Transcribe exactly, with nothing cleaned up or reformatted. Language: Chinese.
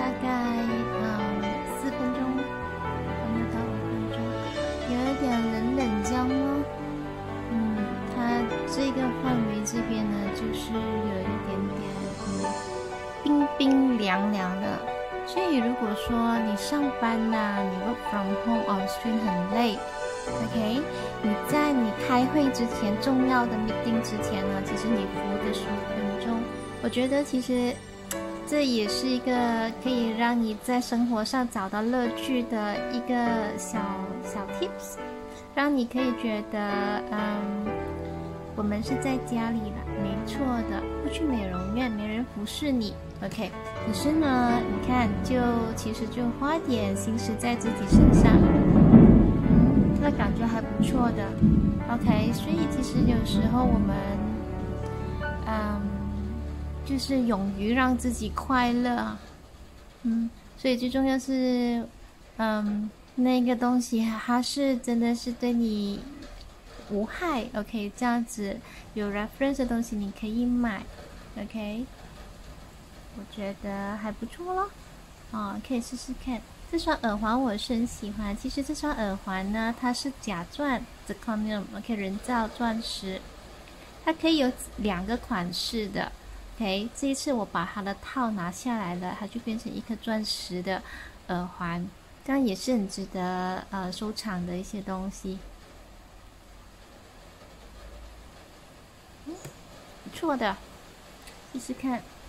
大概嗯四分钟，还没有到五分钟，有一点冷冷江哦。嗯，它这个范围这边呢，就是有一点点嗯冰冰凉凉的。所以如果说你上班呐、啊，你 work from home on stream 很累 ，OK， 你在你开会之前，重要的 meeting 之前呢，其实你敷个十五分钟，我觉得其实这也是一个可以让你在生活上找到乐趣的一个小小 tips， 让你可以觉得，嗯，我们是在家里了，没错的，不去美容院，没人服侍你 ，OK。可是呢，你看，就其实就花点心思在自己身上，嗯，那感觉还不错的 ，OK。所以其实有时候我们，嗯，就是勇于让自己快乐，嗯，所以最重要是，嗯，那个东西它是真的是对你无害 ，OK， 这样子有 reference 的东西你可以买 ，OK。我觉得还不错咯，哦，可以试试看。这双耳环我是很喜欢。其实这双耳环呢，它是假钻 zirconium，OK， 人造钻石，它可以有两个款式的。OK， 这一次我把它的套拿下来了，它就变成一颗钻石的耳环，这样也是很值得呃收藏的一些东西。嗯，不错的，试试看。